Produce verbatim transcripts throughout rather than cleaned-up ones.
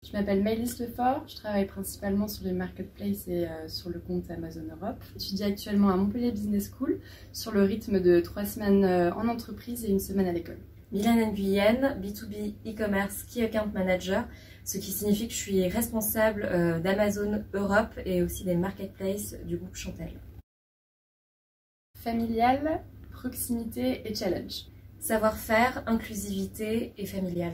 Je m'appelle Maëlys Lefort, je travaille principalement sur les marketplaces et euh, sur le compte Amazon Europe. J'étudie actuellement à Montpellier Business School sur le rythme de trois semaines euh, en entreprise et une semaine à l'école. Mylène Nguyen, B deux B e-commerce Key Account Manager, ce qui signifie que je suis responsable euh, d'Amazon Europe et aussi des marketplaces du groupe Chantel. Familial, proximité et challenge. Savoir-faire, inclusivité et familial.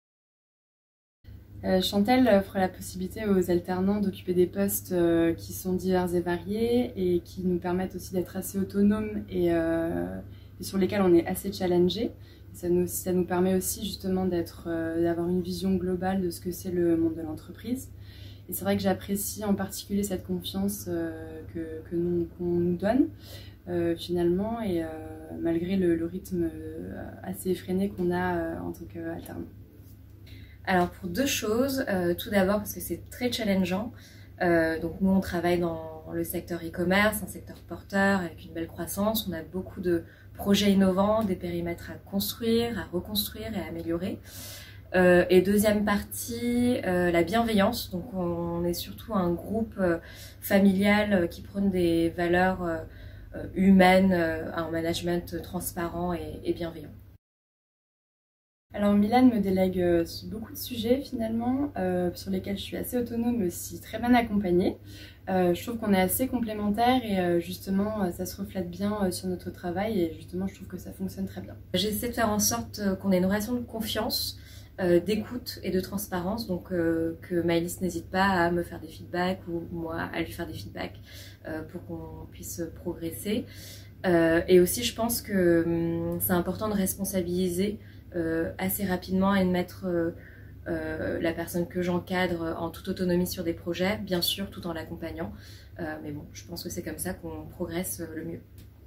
Euh, Chantel offre la possibilité aux alternants d'occuper des postes euh, qui sont divers et variés et qui nous permettent aussi d'être assez autonomes et, euh, et sur lesquels on est assez challengé. Ça nous, ça nous permet aussi justement d'être, euh, d'avoir une vision globale de ce que c'est le monde de l'entreprise. Et c'est vrai que j'apprécie en particulier cette confiance euh, que, que nous, qu'on nous donne euh, finalement et euh, malgré le, le rythme assez effréné qu'on a euh, en tant qu'alternant. Alors pour deux choses, euh, tout d'abord parce que c'est très challengeant. Euh, donc nous on travaille dans le secteur e-commerce, un secteur porteur avec une belle croissance. On a beaucoup de projets innovants, des périmètres à construire, à reconstruire et à améliorer. Euh, et deuxième partie, euh, la bienveillance. Donc on est surtout un groupe euh, familial euh, qui prône des valeurs euh, humaines, euh, un management transparent et, et bienveillant. Alors Mylène me délègue euh, sur beaucoup de sujets finalement, euh, sur lesquels je suis assez autonome mais aussi très bien accompagnée. Euh, je trouve qu'on est assez complémentaires et euh, justement euh, ça se reflète bien euh, sur notre travail et justement je trouve que ça fonctionne très bien. J'essaie de faire en sorte euh, qu'on ait une relation de confiance, euh, d'écoute et de transparence, donc euh, que Maëlys n'hésite pas à me faire des feedbacks ou moi à lui faire des feedbacks euh, pour qu'on puisse progresser. Euh, et aussi je pense que hum, c'est important de responsabiliser Euh, assez rapidement et de mettre euh, euh, la personne que j'encadre en toute autonomie sur des projets, bien sûr tout en l'accompagnant. Euh, mais bon, je pense que c'est comme ça qu'on progresse le mieux.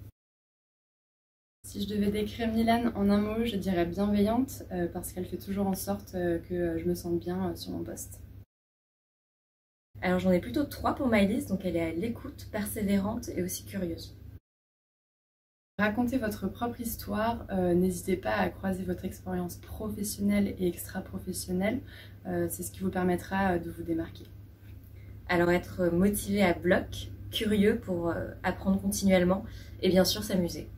Si je devais décrire Mylène en un mot, je dirais bienveillante euh, parce qu'elle fait toujours en sorte euh, que je me sente bien euh, sur mon poste. Alors j'en ai plutôt trois pour Maëlys, donc elle est à l'écoute, persévérante et aussi curieuse. Racontez votre propre histoire, euh, n'hésitez pas à croiser votre expérience professionnelle et extra-professionnelle, euh, c'est ce qui vous permettra de vous démarquer. Alors être motivé à bloc, curieux pour euh, apprendre continuellement et bien sûr s'amuser.